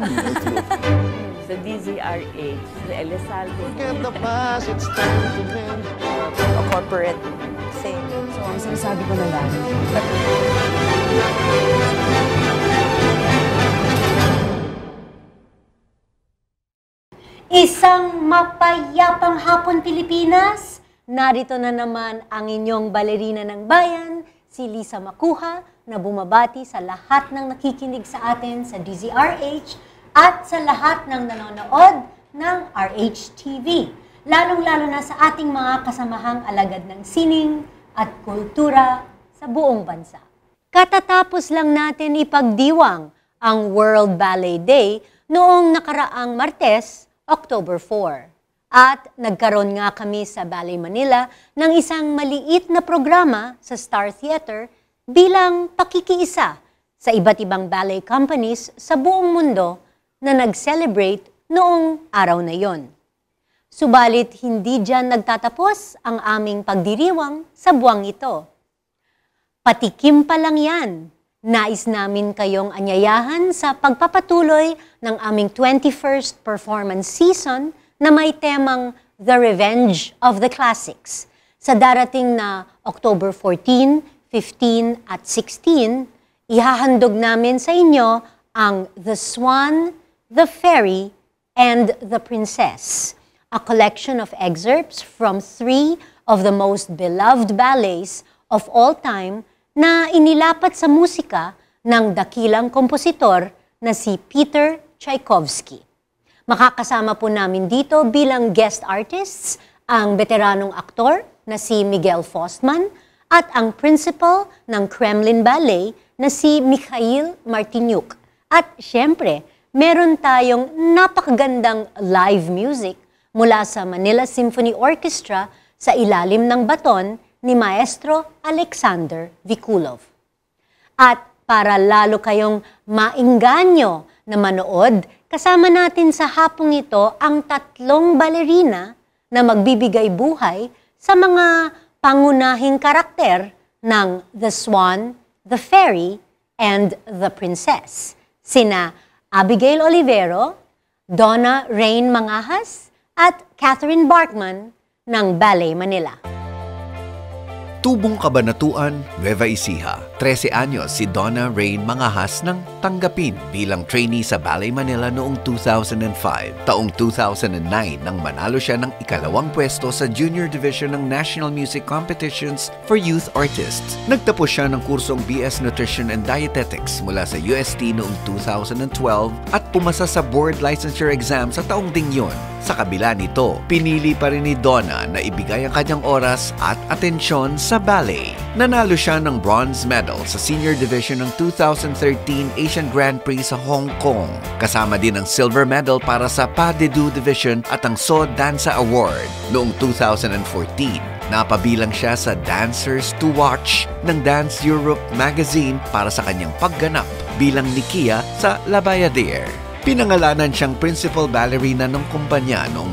Sa DZRH, sa Elizalde. Forget the past, it's time to mend. Corporate thing. So, ang sinasabi ko na lang, Isang mapayapang hapon, Pilipinas! Narito na naman ang inyong balerina ng bayan, si Lisa Macuja, na bumabati sa lahat ng nakikinig sa atin sa DZRH at sa lahat ng nanonood ng RH-TV, lalong-lalo na sa ating mga kasamahang alagad ng sining at kultura sa buong bansa. Katatapos lang natin ipagdiwang ang World Ballet Day noong nakaraang Martes, October 4. At nagkaroon nga kami sa Ballet Manila ng isang maliit na programa sa Star Theater bilang pakikiisa sa iba't ibang ballet companies sa buong mundo na nag-celebrate noong araw na yon. Subalit hindi dyan nagtatapos ang aming pagdiriwang sa buwang ito. Patikim pa lang yan. Nais namin kayong anyayahan sa pagpapatuloy ng aming 21st performance season na may temang The Revenge of the Classics. Sa darating na October 14, 15 at 16, ihahandog namin sa inyo ang The Swan, The Fairy, and The Princess, a collection of excerpts from 3 of the most beloved ballets of all time na inilapat sa musika ng dakilang kompositor na si Peter Tchaikovsky. Makakasama po namin dito bilang guest artists ang veteranong aktor na si Miguel Faustman at ang principal ng Kremlin Ballet na si Mikhail Martinyuk. At syempre, meron tayong napakagandang live music mula sa Manila Symphony Orchestra sa ilalim ng baton ni Maestro Alexander Vikulov. At para lalo kayong maingganyo na manood, kasama natin sa hapong ito ang 3 balerina na magbibigay buhay sa mga pangunahing karakter ng The Swan, The Fairy, and The Princess. Sina Abigail Olivero, Donna Rain Mangahas, at Catherine Barkman ng Ballet Manila. Tubong Kabanatuan, Nueva Ecija. 13 anyos si Donna Rain Mangahas nang tanggapin bilang trainee sa Ballet Manila noong 2005. Taong 2009 nang manalo siya ng ikalawang pwesto sa Junior Division ng National Music Competitions for Youth Artists. Nagtapos siya ng kursong BS Nutrition and Dietetics mula sa UST noong 2012 at pumasa sa board licensure exam sa taong ding yun. Sa kabila nito, pinili pa rin ni Donna na ibigay ang kanyang oras at atensyon sa ballet. Nanalo siya ng bronze medal sa Senior Division ng 2013 Asian Grand Prix sa Hong Kong. Kasama din ang silver medal para sa Pas de Deux Division at ang So Danza Award. Noong 2014, napabilang siya sa Dancers to Watch ng Dance Europe magazine para sa kanyang pagganap bilang Nikia sa La Bayadere. Pinangalanan siyang principal ballerina ng kumpanya noong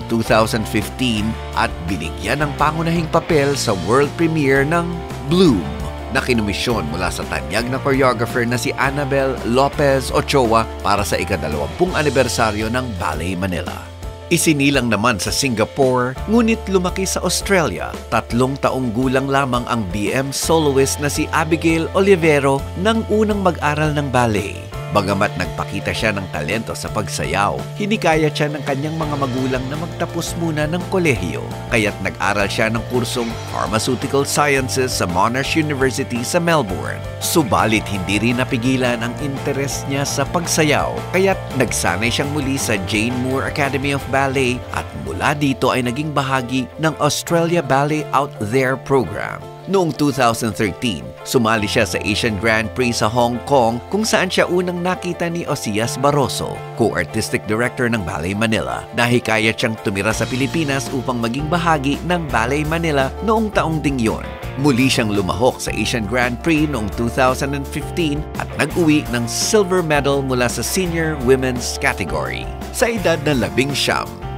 2015 at binigyan ng pangunahing papel sa world premiere ng Bloom na kinumisyon mula sa tanyag na choreographer na si Annabel Lopez Ochoa para sa ika-20 anibersaryo ng Ballet Manila. Isinilang naman sa Singapore, ngunit lumaki sa Australia. 3 taong gulang lamang ang BM soloist na si Abigail Olivero nang unang mag-aral ng ballet. Bagamat nagpakita siya ng talento sa pagsayaw, hinikayat siya ng kanyang mga magulang na magtapos muna ng kolehiyo. Kaya't nag-aral siya ng kursong Pharmaceutical Sciences sa Monash University sa Melbourne. Subalit hindi rin napigilan ang interes niya sa pagsayaw, kaya't nagsanay siyang muli sa Jane Moore Academy of Ballet at mula dito ay naging bahagi ng Australia Ballet Out There program. Noong 2013, sumali siya sa Asian Grand Prix sa Hong Kong kung saan siya unang nakita ni Osias Barroso, co-artistic director ng Ballet Manila. Nahikayat siyang tumira sa Pilipinas upang maging bahagi ng Ballet Manila noong taong ding yon. Muli siyang lumahok sa Asian Grand Prix noong 2015 at nag-uwi ng silver medal mula sa senior women's category. Sa edad na 19,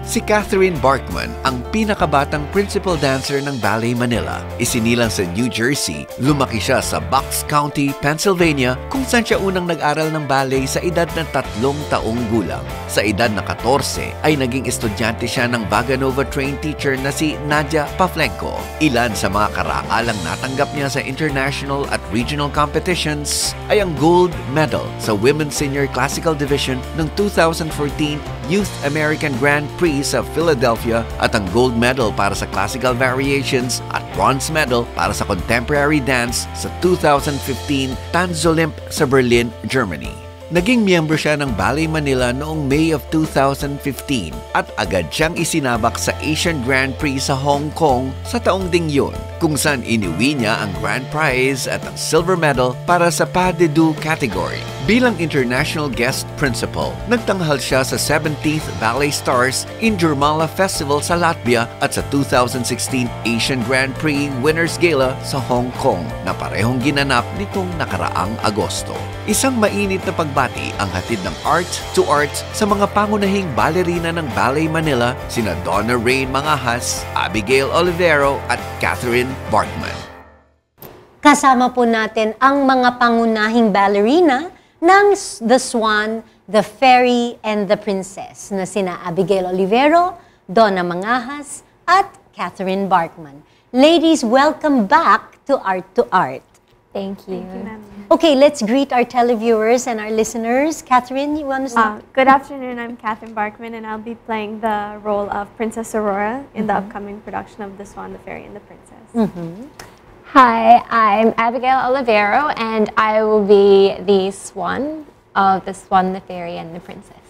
Si Catherine Barkman ang pinakabatang principal dancer ng Ballet Manila. Isinilang sa New Jersey, lumaki siya sa Bucks County, Pennsylvania kung saan siya unang nag-aral ng ballet sa edad na 3 taong gulang. Sa edad na 14 ay naging estudyante siya ng Vaganova trained teacher na si Nadia Pavlenko. Ilan sa mga karangalang natanggap niya sa international at regional competitions ay ang gold medal sa Women's Senior Classical Division ng 2014 Youth American Grand Prix sa Philadelphia at ang gold medal para sa classical variations at bronze medal para sa contemporary dance sa 2015 Tanzolymp sa Berlin, Germany. Naging miyembro siya ng Ballet Manila noong May of 2015 at agad siyang isinabak sa Asian Grand Prix sa Hong Kong sa taong ding yun, kung saan iniwi niya ang grand prize at ang silver medal para sa pas de deux category. Bilang international guest principal, nagtanghal siya sa 17th Ballet Stars in Jurmala Festival sa Latvia at sa 2016 Asian Grand Prix Winners Gala sa Hong Kong na parehong ginanap nitong nakaraang Agosto. Isang mainit na pagbati ang hatid ng Art2art sa mga pangunahing balerina ng Ballet Manila sina Donna Rain Mangahas, Abigail Olivero at Catherine Barkman. Kasama po natin ang mga pangunahing ballerina ng The Swan, The Fairy, and The Princess na sina Abigail Olivero, Donna Mangahas, at Catherine Barkman. Ladies, welcome back to Art2art. Thank you. Thank you, ma'am. Okay, let's greet our televiewers and our listeners. Catherine, you want to start? Good afternoon, I'm Catherine Barkman, and I'll be playing the role of Princess Aurora in the upcoming production of The Swan, the Fairy, and the Princess. Hi, I'm Abigail Olivero, and I will be the Swan of The Swan, the Fairy, and the Princess.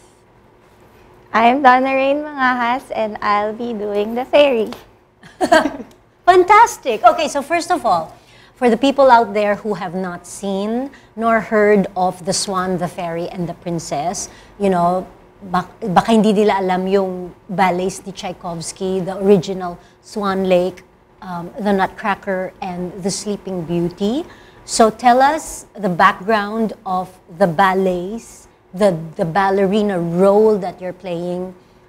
I'm Donna Rain Mangahas, and I'll be doing the fairy. Fantastic. Okay, so first of all, for the people out there who have not seen nor heard of The Swan, the Fairy, and the Princess, you know, baka hindi nila alam yung ballets ni Tchaikovsky, the original Swan Lake, the Nutcracker, and the Sleeping Beauty. So tell us the background of the ballets, the ballerina role that you're playing.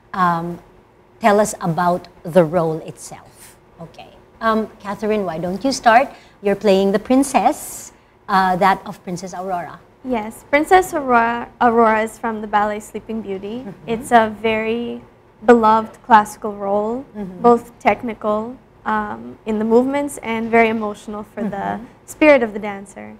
Tell us about the role itself. Okay. Catherine, why don't you start? You're playing the princess, that of Princess Aurora. Yes, Princess Aurora is from the ballet Sleeping Beauty. It's a very beloved classical role, both technical in the movements and very emotional for the spirit of the dancer.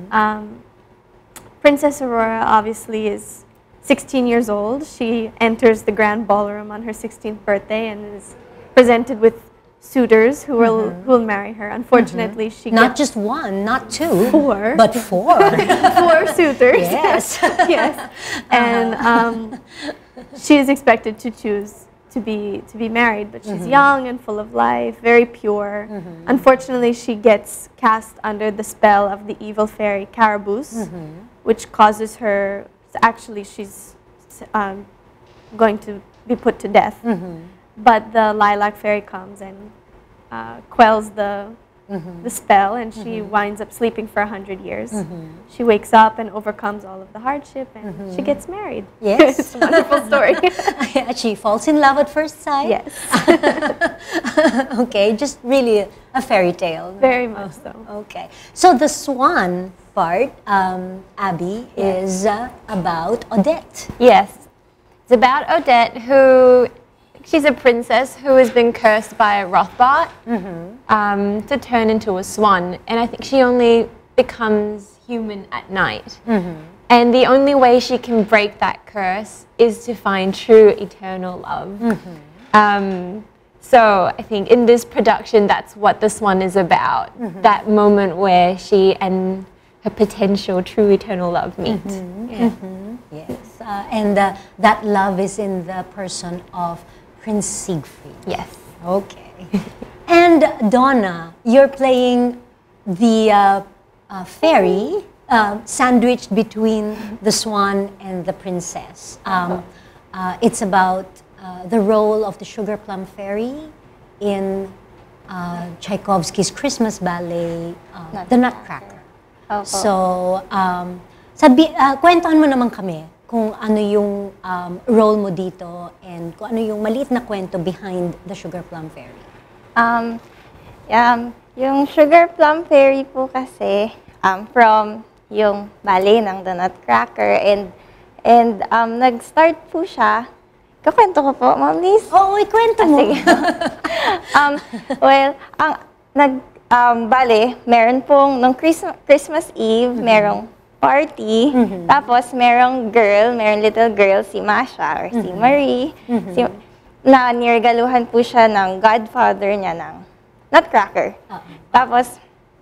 Princess Aurora obviously is 16 years old. She enters the grand ballroom on her 16th birthday and is presented with suitors who will marry her. Unfortunately, she Not gets just one, not two, four. but four. 4 suitors. Yes. Yes. And she is expected to choose to be married, but she's young and full of life, very pure. Unfortunately, she gets cast under the spell of the evil fairy Caraboose, which causes her, actually she's going to be put to death. But the lilac fairy comes and quells the spell, and she winds up sleeping for 100 years. She wakes up and overcomes all of the hardship, and she gets married. Yes. It's a wonderful story. She falls in love at first sight. Yes. Okay, just really a fairy tale. Very much so. Okay. So the swan part, Abby, is about Odette. Yes, it's about Odette, who she's a princess who has been cursed by a Rothbart to turn into a swan, and I think she only becomes human at night. And the only way she can break that curse is to find true eternal love. So I think in this production, that's what the Swan is about. That moment where she and her potential true eternal love meet. Yes. And that love is in the person of Prince Siegfried. Yes. Okay. And Donna, you're playing the fairy sandwiched between the swan and the princess. It's about the role of the sugar plum fairy in Tchaikovsky's Christmas ballet, The Nutcracker. So, kwentuhan mo naman kami kung ano yung role mo dito and kung ano yung maliit na kwento behind the Sugar Plum Fairy. Yung Sugar Plum Fairy po kasi, from yung ballet ng The Nutcracker and nag-start po siya. Kakwento ko po, Ma'am Liz? Oo, ikwento mo. Sige. Bale, meron pong, nung Christmas Eve, merong party, tapos merong little girl, si Masha or si Marie, na niregaluhan po siya ng godfather niya ng Nutcracker. Tapos,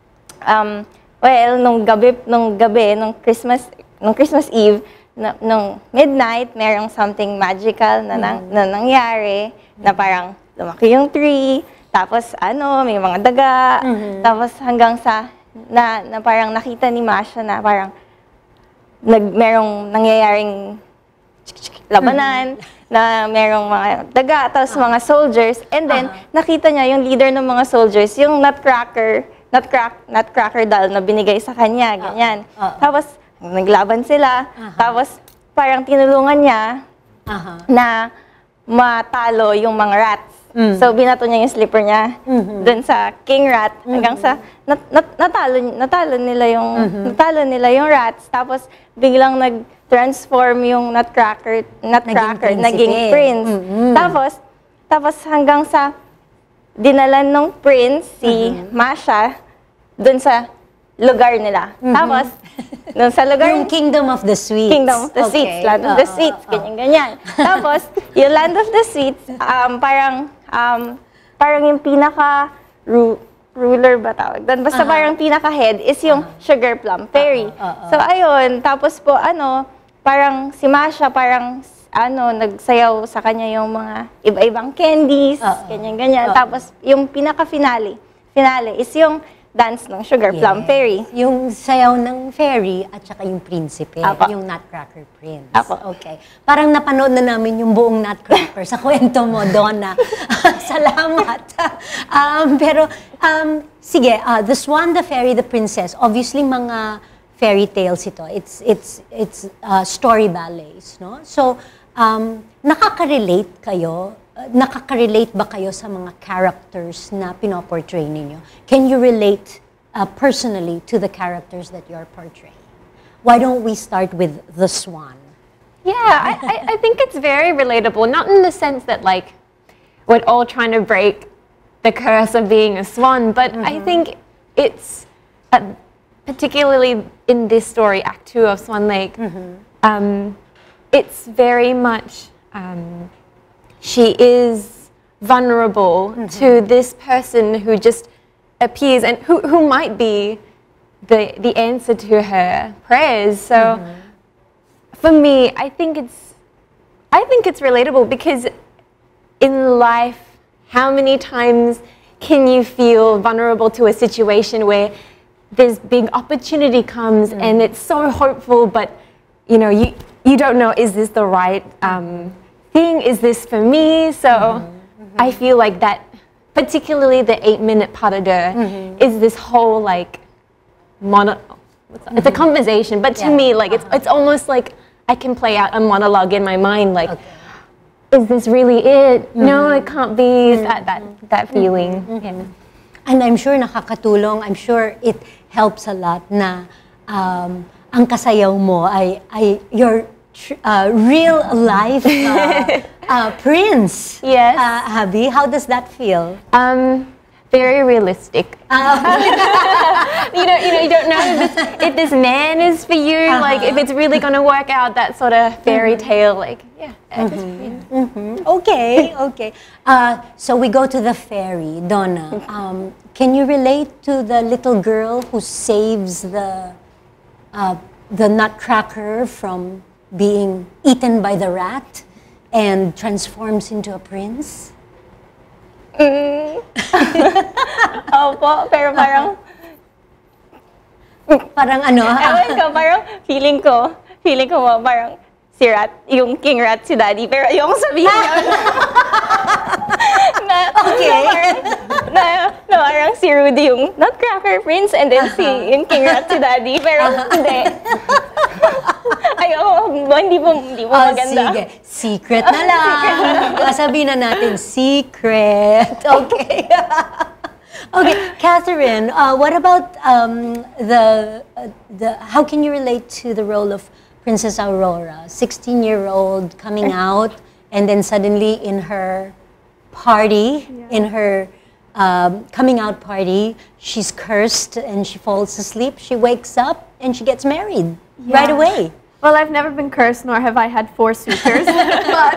nung Christmas Eve, nung midnight, merong something magical na nangyari, na parang lumaki yung tree, tapos may mga daga, tapos hanggang sa, na parang nakita ni Masha na parang merong nangyayaring labanan, na merong mga daga, tapos mga soldiers, and then nakita niya yung leader ng mga soldiers, yung Nutcracker doll na binigay sa kanya, ganyan. Tapos, naglaban sila, tapos parang tinulungan niya na matalo yung mga rats. So, binato niya yung slipper niya dun sa King Rat hanggang sa natalo nila yung rats. Tapos, biglang nag-transform yung Nutcracker naging prince. Tapos hanggang sa dinalan ng prince si Masha dun sa lugar nila. Tapos, dun sa lugar... Yung Kingdom of the Sweets. Kingdom of the Sweets, Land of the Sweets, ganyan-ganyan. Tapos, yung Land of the Sweets, parang yung ruler ba tawag doon? Basta parang pinaka-head is yung Sugar Plum Fairy. So, ayun. Tapos po, parang si Masha, nagsayaw sa kanya yung mga iba-ibang candies, ganyan-ganyan. Tapos, yung pinaka-finale is yung dance ng Sugar Plum Fairy. Yung sayaw ng fairy at saka yung prinsipe, yung Nutcracker Prince. Okay. Parang napanood na namin yung buong Nutcracker sa kwento mo, Donna. Salamat. Sige, The Swan, the Fairy, the Princess, obviously mga fairy tales ito. It's story ballets, no? So, nakaka-relate ba kayo sa mga characters na pinoportray ninyo? Can you relate personally to the characters that you're portraying? Why don't we start with the Swan? Yeah, I think it's very relatable. Not in the sense that like we're all trying to break the curse of being a swan, but I think it's particularly in this story, Act 2 of Swan Lake. It's very much. She is vulnerable to this person who just appears and who might be the answer to her prayers. So for me, I think it's relatable because in life, how many times can you feel vulnerable to a situation where this big opportunity comes and it's so hopeful, but you don't know, is this the right thing, is this for me? So I feel like that, particularly the 8-minute pas de deux, is this whole like it's a conversation, but to me, like it's almost like I can play out a monologue in my mind, like is this really it? No, it can't be. That feeling. Yeah. And I'm sure nakakatulong, I'm sure it helps a lot na ang kasayaw mo ay your real life prince. Yes. Abby, how does that feel? Very realistic. You don't know if this man is for you, like if it's really going to work out, that sort of fairy tale, like, yeah. Okay. So we go to the fairy, Donna. Can you relate to the little girl who saves the Nutcracker from being eaten by the rat and transforms into a prince? Opo, pero parang ano? ewan ko, parang feeling ko parang si Rat, yung King Rat si Daddy, pero ayokong sabihin yun. na parang si Rudy yung Nutcracker Prince and then yung King Rat si Daddy, pero hindi. hindi po maganda. Sige, secret na lang. Sabihin na natin, secret. Okay. Okay, Catherine, what about how can you relate to the role of Princess Aurora, 16-year-old coming out, and then suddenly in her party, in her coming out party, she's cursed and she falls asleep. She wakes up and she gets married right away. Well, I've never been cursed, nor have I had 4 suitors, but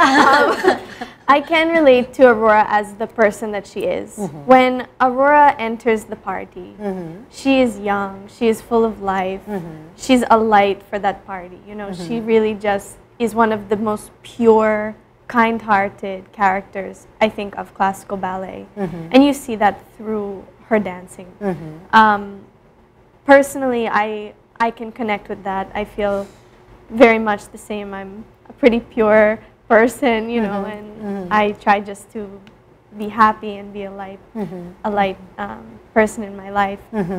I can relate to Aurora as the person that she is. When Aurora enters the party, she is young, she is full of life, she's a light for that party. You know, she really just is one of the most pure, kind-hearted characters, I think, of classical ballet. And you see that through her dancing. Personally, I can connect with that. I feel very much the same. I'm a pretty pure person, you know, and I try just to be happy and be a light person in my life.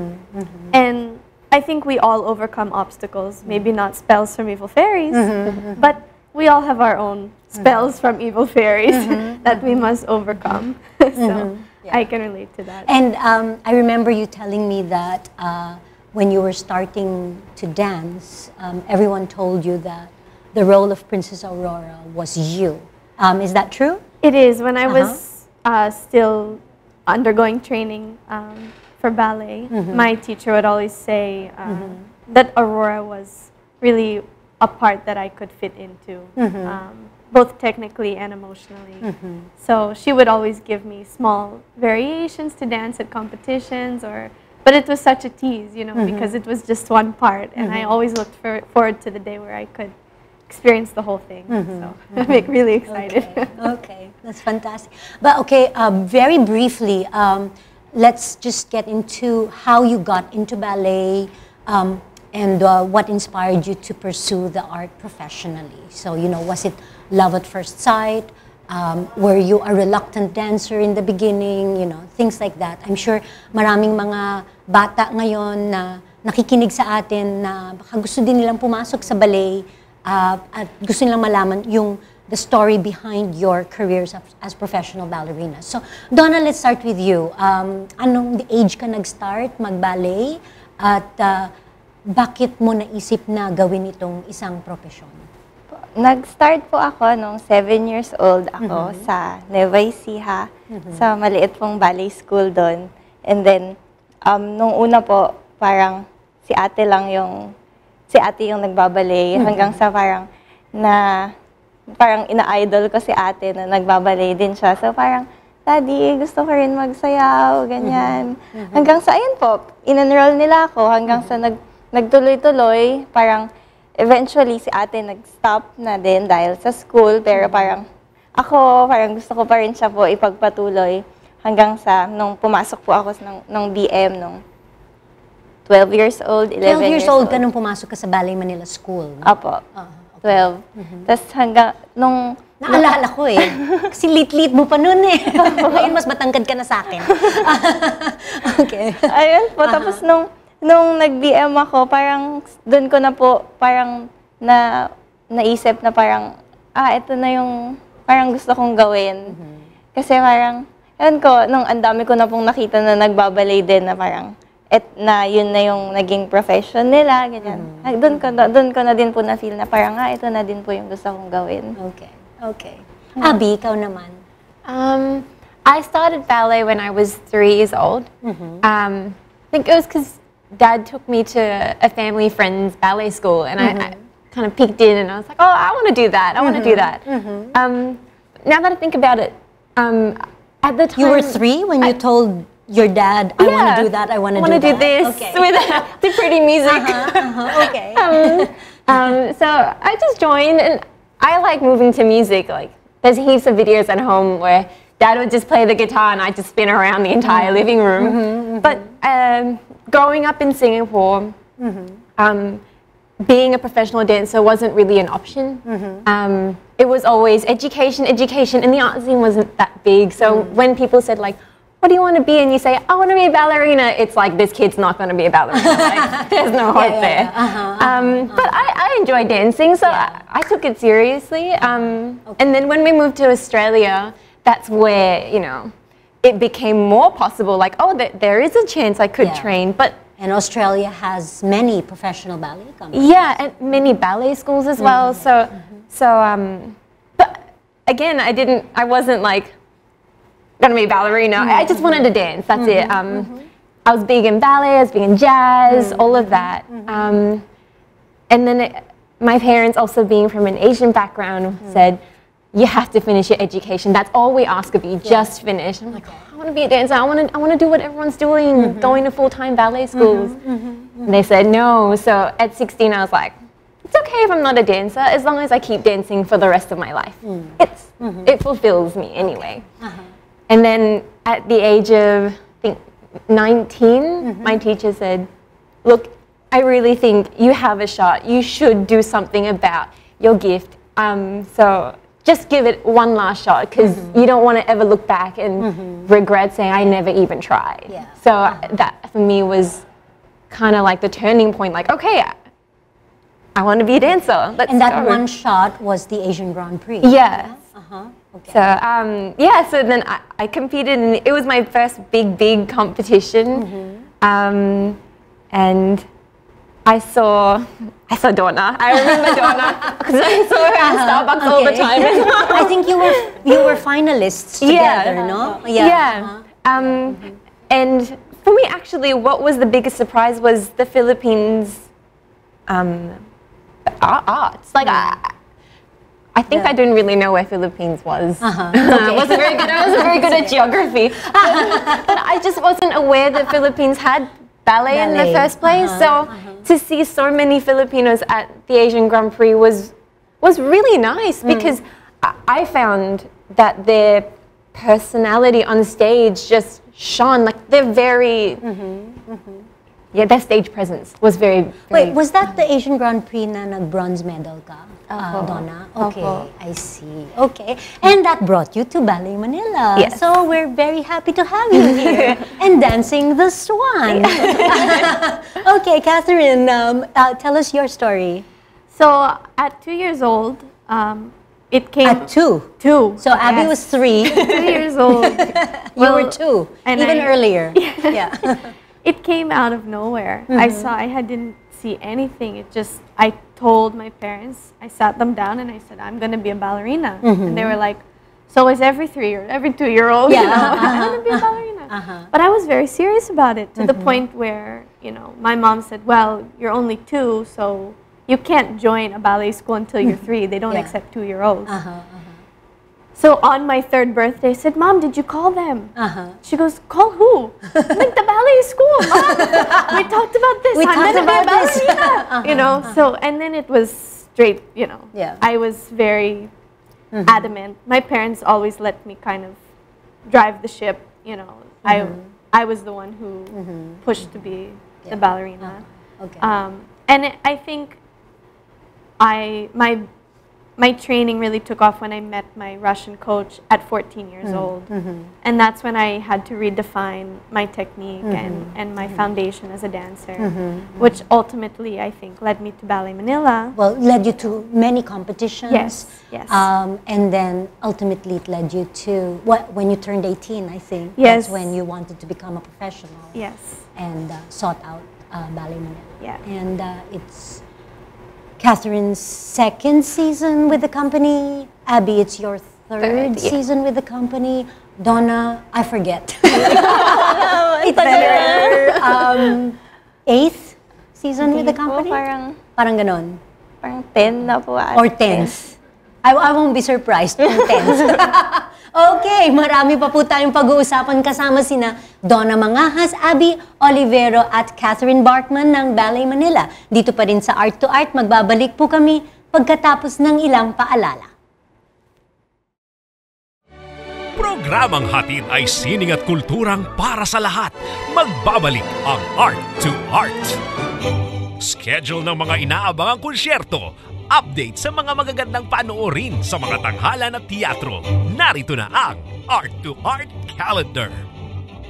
And I think we all overcome obstacles, maybe not spells from evil fairies, but we all have our own spells from evil fairies that we must overcome. So I can relate to that. And I remember you telling me that when you were starting to dance, everyone told you that the role of Princess Aurora was you. Is that true? It is. When I was still undergoing training for ballet, my teacher would always say that Aurora was really a part that I could fit into, both technically and emotionally. So she would always give me small variations to dance at competitions, but it was such a tease, you know, because it was just one part, and I always looked forward to the day where I could experience the whole thing. So I'm really excited. Okay, that's fantastic. But okay, very briefly, let's just get into how you got into ballet and what inspired you to pursue the art professionally. So, you know, was it love at first sight? Were you a reluctant dancer in the beginning? You know, things like that. I'm sure maraming mga bata ngayon na nakikinig sa atin na baka gusto din nilang pumasok sa ballet at gusto nilang malaman the story behind your careers as professional ballerinas. So, Donna, let's start with you. Anong age ka nag-start mag-ballet at bakit mo naisip na gawin itong isang profesyon? Nag-start po ako nung 7 years old ako sa Nueva Ecija, sa maliit pong ballet school doon. And then, nung una po, parang si ate yung nagbaballet hanggang sa parang ina-idol ko si ate na nagbaballet din siya. So parang, Daddy, gusto ko rin magsayaw, ganyan. Hanggang sa, ayun po, in-enroll nila ako hanggang sa nagtuloy-tuloy, parang eventually si ate nag-stop na din dahil sa school, pero parang gusto ko pa rin siya po ipagpatuloy hanggang sa nung pumasok po ako ng BM nung 12 years old, 11 years old ka nung pumasok ka sa Ballet Manila School? No? Apo, 12. Tapos hanggang nung... Naalala ko eh. Kasi lit-lit mo pa nun eh. Ngayon mas matangkad ka na sa akin. Okay. Ayun po, tapos nung nag-BM ako, parang doon ko na po parang naisip na parang, ito na yung parang gusto kong gawin. Kasi parang, yun ko, nung ang dami ko na pong nakita na nagbabalay din na parang, yun na yung naging profession nila, ganyan. Doon ko na din po na-feel na parang, ito na din po yung gusto kong gawin. Okay, okay. Abby, ikaw naman? I started ballet when I was 3 years old. I think it was because Dad took me to a family friend's ballet school, and I kind of peeked in, and I was like, oh, I want to do that. I want to do that. Now that I think about it, at the time... You were 3 when you told your dad, I want to do that, I want to do that? I want to do this with the pretty music. Okay. So I just joined, and I like moving to music. Like, there's heaps of videos at home where Dad would just play the guitar and I'd just spin around the entire living room. But growing up in Singapore, being a professional dancer wasn't really an option. It was always education, education, and the art scene wasn't that big. So when people said like, what do you want to be? And you say, I want to be a ballerina. It's like, this kid's not going to be a ballerina. Like, there's no hope there. But I enjoy dancing, so I took it seriously. And then when we moved to Australia, that's where, you know, it became more possible. Like, oh, there is a chance I could train. And Australia has many professional ballet companies. Yeah, and many ballet schools as well. But again, I wasn't like gonna be a ballerina. I just wanted to dance. That's it. I was big in ballet. I was big in jazz. All of that. And then my parents, also being from an Asian background, said, "You have to finish your education. That's all we ask of you. Just finish." I'm like, I want to be a dancer. I want to do what everyone's doing, going to full-time ballet schools. And they said no. So at 16, I was like, it's okay if I'm not a dancer, as long as I keep dancing for the rest of my life. It fulfills me anyway. And then at the age of, I think, 19, my teacher said, look, I really think you have a shot. You should do something about your gift. So just give it one last shot, because you don't want to ever look back and regret saying, I never even tried. So that for me was kind of like the turning point, like, okay, I want to be a dancer. Let's and that go. one shot was the Asian Grand Prix. Yeah. Okay. So, so then I competed, and it was my first big competition. And I saw Donna. I remember Donna because I saw her in Starbucks all the time. I think you were finalists together, no? And for me, actually, what was the biggest surprise was the Philippines arts. Like I think I didn't really know where Philippines was. I wasn't very good. I wasn't very good at geography, but I just wasn't aware that Philippines had ballet in the first place. So to see so many Filipinos at the Asian Grand Prix was really nice, because I found that their personality on stage just shone. Like they're very, their stage presence was very. Wait, was that the Asian Grand Prix na nag-bronze medal ka, Donna? Okay, I see. Okay, and that brought you to Ballet Manila. Yes. So we're very happy to have you here and dancing the swan. Okay, Catherine, tell us your story. So at 2 years old, it came At 2. 2. So Abby was 3. 2 years old. You were 2, and even earlier. Yeah. It came out of nowhere. I didn't see anything. I told my parents, I sat them down and I said, I'm going to be a ballerina. And they were like, so is every 2-year-old. Yeah. You know, I'm going to be a ballerina. But I was very serious about it, to the point where, you know, my mom said, well, you're only 2, so you can't join a ballet school until you're 3. They don't accept 2-year-olds. So on my 3rd birthday, I said, Mom, did you call them? She goes, call who? I'm like, the ballet school, Mom. We talked about this. We talked about this. You know, so, and then it was straight, you know. Yeah. I was very adamant. My parents always let me kind of drive the ship, you know. I was the one who pushed to be the ballerina. Okay. And I think my training really took off when I met my Russian coach at 14 years old. And that's when I had to redefine my technique and my foundation as a dancer, which ultimately, I think, led me to Ballet Manila. Well, led you to many competitions. Yes. And then ultimately it led you to, when you turned 18, I think. Yes. That's when you wanted to become a professional. Yes. And sought out Ballet Manila. Yeah. And it's Catherine's 2nd season with the company. Abby, it's your 3rd season with the company. Donna, I forget. It's your 8th season with the company? Parang ganon. Parang 10 na po ate. Or 10s. I won't be surprised kung 10s. Okay, marami pa po tayong pag-uusapan kasama sina Donna Mangahas, Abby Olivero at Catherine Barkman ng Ballet Manila. Dito pa rin sa Art2art, magbabalik po kami pagkatapos ng ilang paalala. Programang hatid ay sining at kulturang para sa lahat. Magbabalik ang Art2art. Schedule ng mga inaabangang konsyerto, update sa mga magagandang panoorin sa mga tanghalan at teatro. Narito na ang Art2Art Calendar.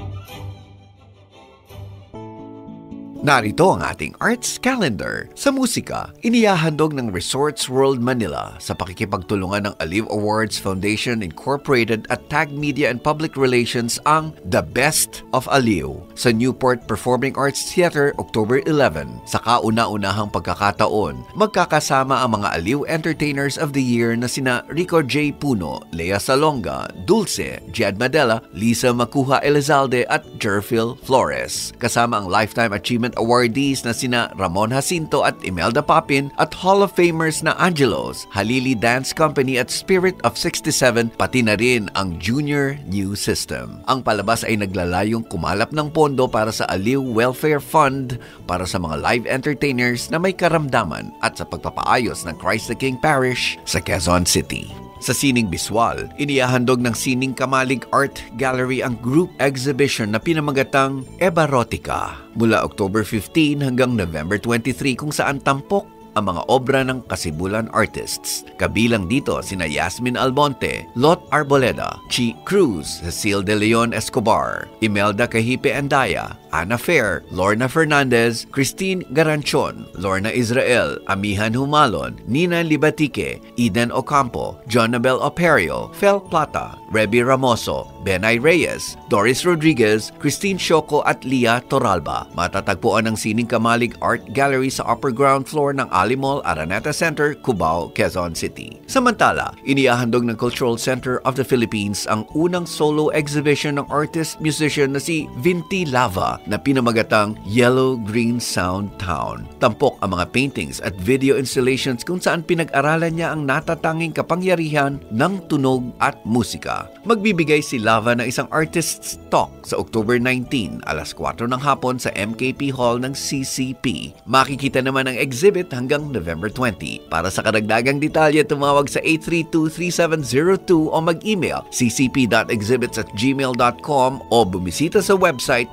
Narito ang ating arts calendar. Sa musika, inihahandog ng Resorts World Manila sa pakikipagtulungan ng Aliw Awards Foundation Incorporated at Tag Media and Public Relations ang The Best of Aliw sa Newport Performing Arts Theater October 11. Sa kauna-unahang pagkakataon, magkakasama ang mga Aliw Entertainers of the Year na sina Rico J. Puno, Lea Salonga, Dulce, Jed Madela, Lisa Macuja-Elizalde at Jerfil Flores. Kasama ang Lifetime Achievement awardees na sina Ramon Jacinto at Imelda Papin at Hall of Famers na Angelos, Halili Dance Company at Spirit of 67, pati na rin ang Junior New System. Ang palabas ay naglalayong kumalap ng pondo para sa Aliw Welfare Fund para sa mga live entertainers na may karamdaman at sa pagpapaayos ng Christ the King Parish sa Quezon City. Sa sining biswal, inihahandog ng Sining Kamalig Art Gallery ang group exhibition na pinamagatang Ebarotica mula October 15 hanggang November 23 kung saan tampok ang mga obra ng kasibulan artists. Kabilang dito sina Yasmin Albonte, Lot Arboleda, Chi Cruz, Cecil De Leon Escobar, Imelda Cahipe Andaya, Ana Fair, Lorna Fernandez, Christine Garanchon, Lorna Israel, Amihan Humalon, Nina Libatique, Eden Ocampo, Jonabel Operio, Fel Plata, Reby Ramoso, Benay Reyes, Doris Rodriguez, Christine Shoko at Lia Toralba. Matatagpuan ang Sining Kamalig Art Gallery sa upper ground floor ng Ali Mall, Araneta Center, Cubao, Quezon City. Samantala, inihahandog ng Cultural Center of the Philippines ang unang solo exhibition ng artist-musician na si Vinti Lava na pinamagatang Yellow Green Sound Town. Tampok ang mga paintings at video installations kung saan pinag-aralan niya ang natatanging kapangyarihan ng tunog at musika. Magbibigay si Lava ng isang artist's talk sa October 19, alas 4 ng hapon sa MKP Hall ng CCP. Makikita naman ang exhibit hanggang November 20. Para sa karagdagang detalye, tumawag sa 832-3702 o mag-email ccp.exhibits@gmail.com o bumisita sa website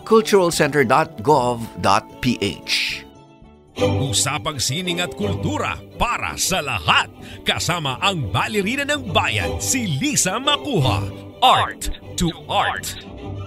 culturalcenter.gov.ph. Usapang sining at kultura para sa lahat. Kasama ang Ballerina ng Bayan, si Lisa Macuja. Art2art.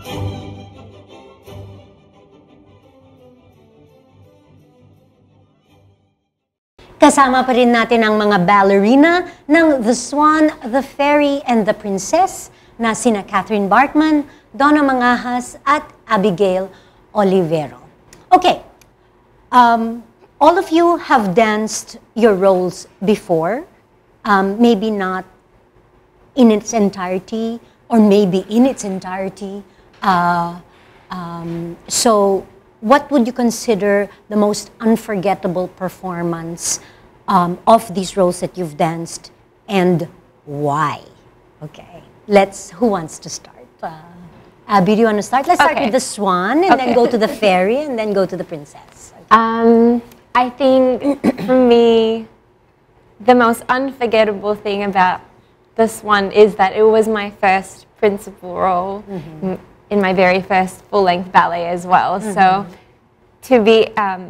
Kasama pa rin natin ang mga ballerina ng The Swan, The Fairy, and The Princess na sina Catherine Bartman, Donna Mangahas, at Abigail Olivero. Okay, all of you have danced your roles before, maybe not in its entirety, or maybe in its entirety. So, what would you consider the most unforgettable performance of these roles that you've danced, and why? Okay, who wants to start? Abby, do you want to start? Let's start with the Swan, and then go to the Fairy, and then go to the Princess. Okay. I think for me, the most unforgettable thing about the Swan is that it was my first principal role in my very first full-length ballet as well. So to be,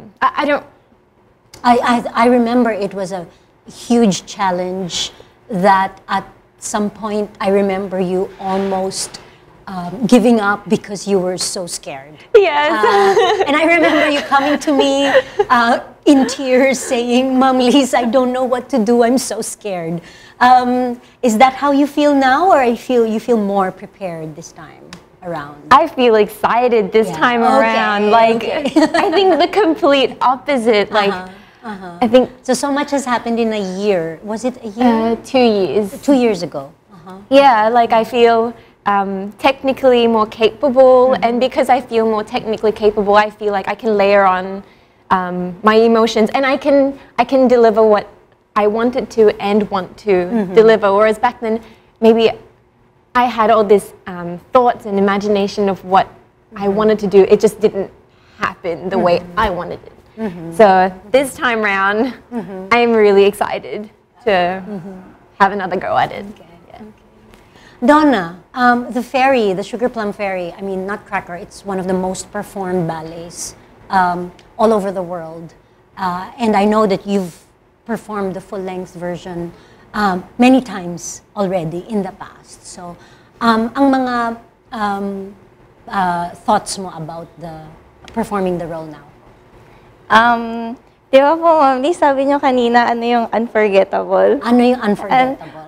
I remember it was a huge challenge that at some point I remember you almost giving up because you were so scared. Yes. And I remember you coming to me in tears saying, "Mom, Liz, I don't know what to do. I'm so scared." Is that how you feel now, or you feel more prepared this time around? I feel excited this time around. Like, I think the complete opposite. Like, I think so much has happened in a year. Was it a year? 2 years. 2 years ago. Yeah, like I feel technically more capable, and because I feel more technically capable, I feel like I can layer on my emotions, and I can deliver what I wanted to and want to deliver. Whereas back then, maybe I had all this thoughts and imagination of what I wanted to do. It just didn't happen the way I wanted it. So this time round, I'm really excited to have another go at it. Donna, the Fairy, the Sugar Plum Fairy, I mean, Nutcracker, it's one of the most performed ballets all over the world. And I know that you've performed the full-length version many times already in the past. So, ang mga thoughts mo about performing the role now? Di ba po, Ma'am Lee, sabi niyo kanina, ano yung unforgettable? Ano yung unforgettable?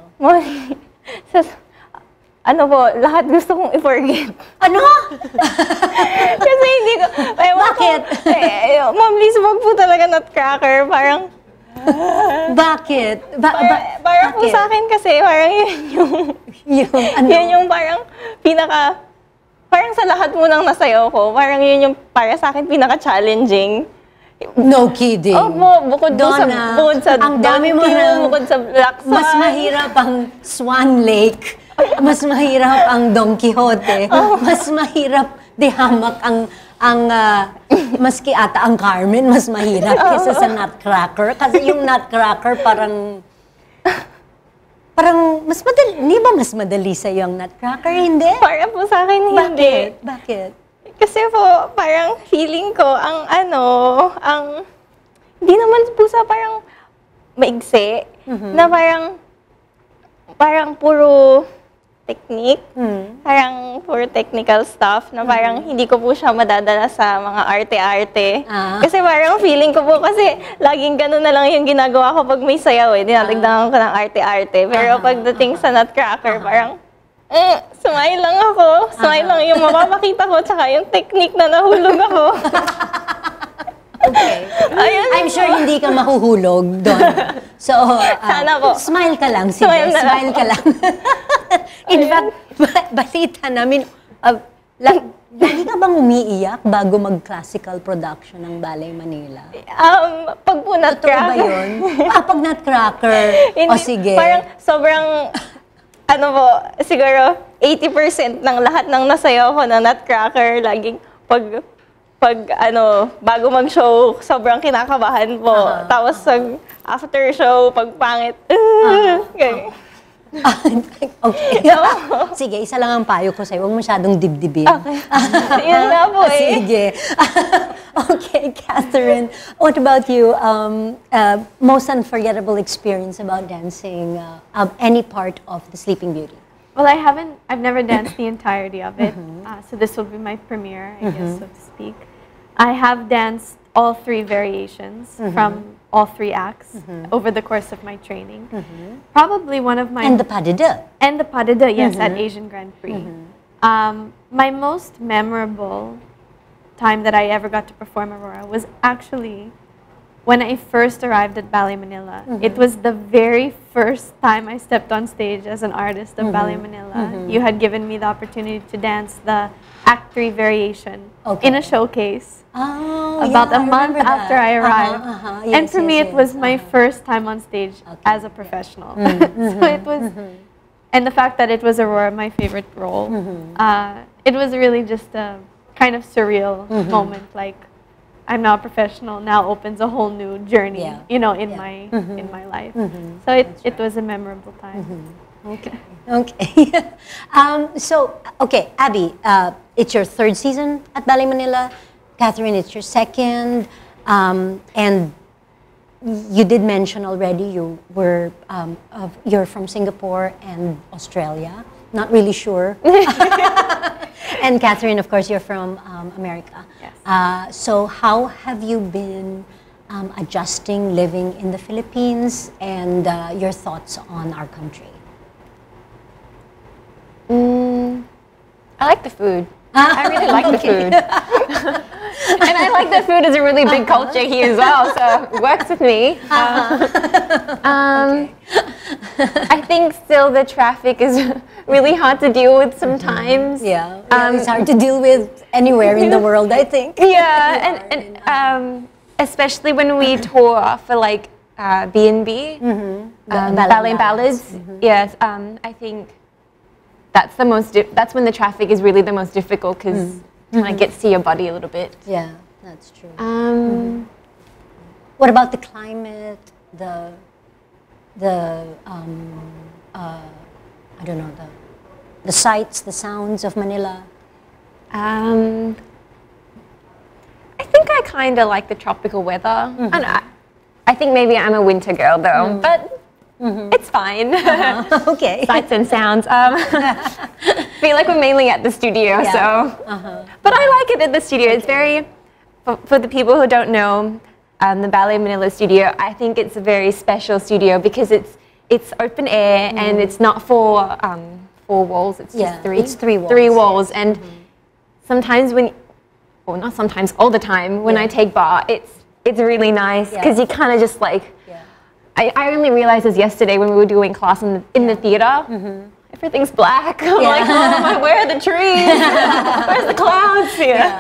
Ano po, lahat gusto kong i-forget. Ano? Kasi hindi ko, Bakit? Ma'am Lee, wag po talaga nutcracker. Parang, Bakit? parang po sa akin kasi, parang yun yung parang parang sa lahat mo nang nasayaw ko, parang yun yung para sa akin pinaka-challenging. No kidding. Bukod Donna, sa ang dami mo bukod sa laksa. Mas mahirap ang Swan Lake. Mas mahirap ang Don Quixote. Mas mahirap dihamak maski ata ang Carmen, mas mahirap kaysa sa Nutcracker. Kasi yung Nutcracker parang mas madali. Hindi ba mas madali sa'yo ang Nutcracker? Hindi? Para po sa akin, hindi. Bakit? Kasi po, parang feeling ko, hindi naman po sa parang maigsi, na parang puro technique, parang puro technical stuff, na parang hindi ko po siya madadala sa mga arte-arte. Kasi parang feeling ko po, kasi laging ganun na lang yung ginagawa ko pag may sayaw dinadagdagan ko ng arte-arte. Pero pagdating sa Nutcracker, parang, smile lang ako. Smile lang yung mapapakita ko, tsaka yung technique na nahulog ako. Okay. I'm sure hindi ka mahuhulog doon. So, sana po. Smile ka lang. Sige, smile ka lang. In fact, balita namin, lagi ka bang umiiyak bago mag-classical production ng Ballet Manila? Pag po Nutcracker. Totoo ba yun? Pag Nutcracker. Sige. Parang sobrang, siguro 80% ng lahat ng nasayaw ko na Nutcracker, laging bago mag-show, sobrang kinakabahan po. Tapos after show, pag pangit, okay. Sige, isa lang ang payo ko sa'yo. Huwag masyadong dibdibin. Okay. Yun na po Sige. Okay, Catherine. What about you? Most unforgettable experience about dancing any part of The Sleeping Beauty? Well, I've never danced the entirety of it. So this will be my premiere, I guess, so to speak. I have danced all 3 variations from all 3 acts over the course of my training. Probably one of my... And the pas de deux. And the pas de deux, yes, at Asian Grand Prix. My most memorable time that I ever got to perform Aurora was actually when I first arrived at Ballet Manila. It was the very first time I stepped on stage as an artist of Ballet Manila. You had given me the opportunity to dance the Act 3 variation in a showcase about a month after I arrived. And for me, it was my first time on stage as a professional. So it was, and the fact that it was Aurora, my favorite role, it was really just a kind of surreal moment, like, I'm now a professional, now opens a whole new journey, in my life. So it was a memorable time. Okay. Okay, Abby, it's your 3rd season at Ballet Manila. Catherine, it's your 2nd. And you did mention already you're from Singapore and Australia. Not really sure. And Catherine, of course, you're from America. Yes. So how have you been adjusting, living in the Philippines, and your thoughts on our country? I like the food. I really like the food. And I like that food is a really big culture here as well, so it works with me. I think still the traffic is really hard to deal with sometimes. Yeah, it's hard to deal with anywhere in the world, I think. Yeah, and especially when we tour for like B&B, ballet and ballads. Yes, I think that's the most. That's when the traffic is really the most difficult because you kind of get to see your body a little bit. Yeah, that's true. What about the climate? I don't know, the sights, the sounds of Manila? I think I kind of like the tropical weather. I think maybe I'm a winter girl though, but it's fine. Okay. Sights and sounds. Feel like we're mainly at the studio, so. But I like it at the studio. It's very for the people who don't know the Ballet Manila studio, I think it's a very special studio because it's open air and it's not four walls. It's just three. It's 3 walls. 3 walls, and sometimes well, not sometimes, all the time when I take bar, it's really nice because you kind of just like. I only realized this yesterday when we were doing class in the theater. Everything's black. I'm like, oh, where are the trees? Where's the clouds here?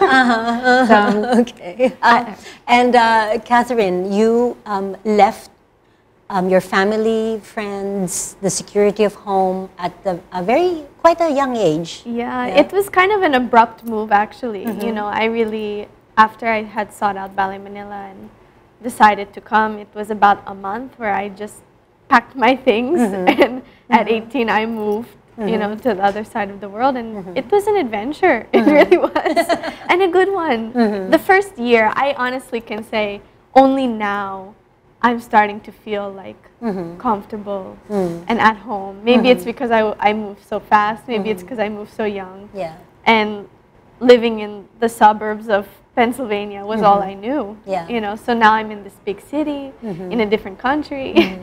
Okay. And Catherine, you left your family, friends, the security of home at quite a young age. Yeah, it was kind of an abrupt move actually. You know, after I had sought out Ballet Manila and decided to come, it was about a month where I just packed my things and at 18 I moved, you know, to the other side of the world, and it was an adventure. It really was, and a good one. The first year, I honestly can say, only now I'm starting to feel like comfortable and at home. Maybe it's because I moved so fast. Maybe it's because I moved so young. Yeah. And living in the suburbs of Pennsylvania was all I knew. Yeah. You know, so now I'm in this big city, in a different country.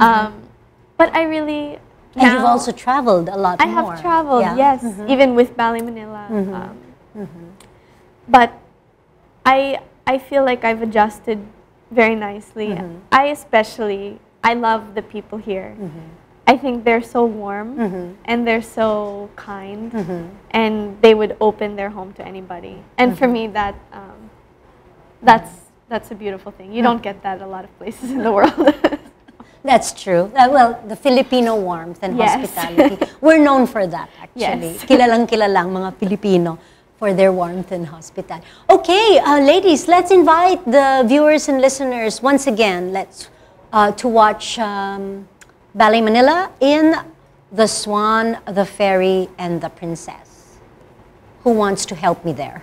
But I really... And you've also traveled a lot more. I have traveled, yes, even with Ballet Manila. But I feel like I've adjusted very nicely. I love the people here. I think they're so warm and they're so kind, and they would open their home to anybody. And for me, that's a beautiful thing. You don't get that a lot of places in the world. That's true. Well, the Filipino warmth and hospitality, we're known for that actually. Yes. Kilalang mga Filipino for their warmth and hospitality. Okay, ladies, let's invite the viewers and listeners once again. To watch Ballet Manila in The Swan, the Fairy, and the Princess. Who wants to help me there?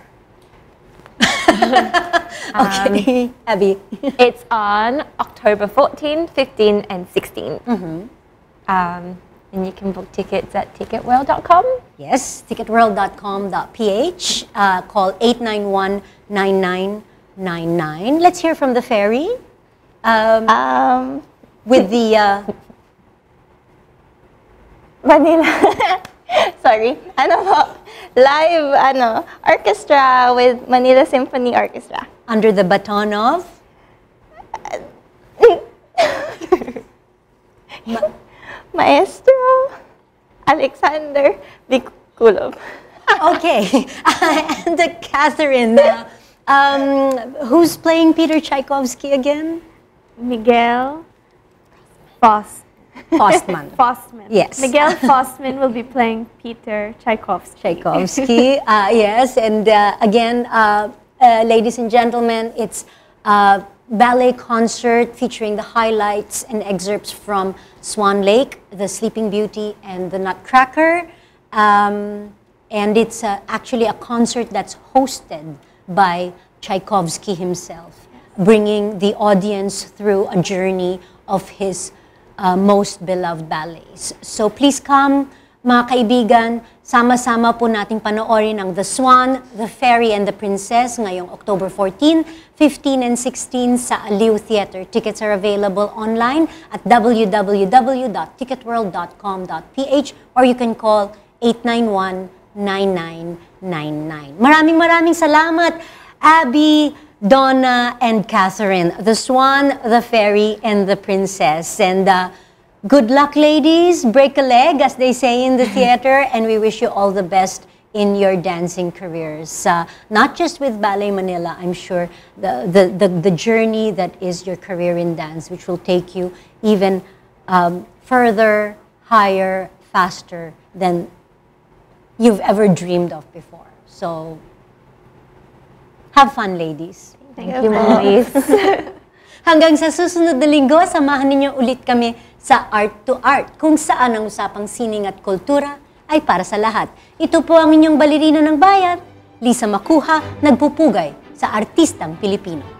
Okay, Abby. It's on October 14, 15, and 16. And you can book tickets at ticketworld.com. Yes, ticketworld.com.ph. Call 891-9999. Let's hear from the Fairy. With the Manila. Sorry. Live orchestra with Manila Symphony Orchestra. Under the baton of Maestro Alexander Bikulov. Okay. And Catherine, who's playing Peter Tchaikovsky again? Miguel Postman. Fostman. Yes. Miguel Fostman will be playing Peter Tchaikovsky. Yes, and again, ladies and gentlemen, it's a ballet concert featuring the highlights and excerpts from Swan Lake, The Sleeping Beauty, and The Nutcracker. And it's actually a concert that's hosted by Tchaikovsky himself, bringing the audience through a journey of his most beloved ballets. So please come, mga kaibigan, sama-sama po nating panoorin ang The Swan, the Fairy, and the Princess ngayong October 14, 15, and 16 sa Aliw Theater. Tickets are available online at www.ticketworld.com.ph or you can call 891-9999. Maraming salamat, Abby, Donna, and Catherine. The Swan, the Fairy, and the Princess. And good luck, ladies. Break a leg, as they say in the theater. And we wish you all the best in your dancing careers. Not just with Ballet Manila, I'm sure, the journey that is your career in dance, which will take you even further, higher, faster than you've ever dreamed of before. So, have fun, ladies. Thank you, ladies. Hanggang sa susunod na linggo, samahan ninyo ulit kami sa Art2art, kung saan ang usapang sining at kultura ay para sa lahat. Ito po ang inyong balerina ng bayan, Lisa Macuja, nagpupugay sa artistang Pilipino.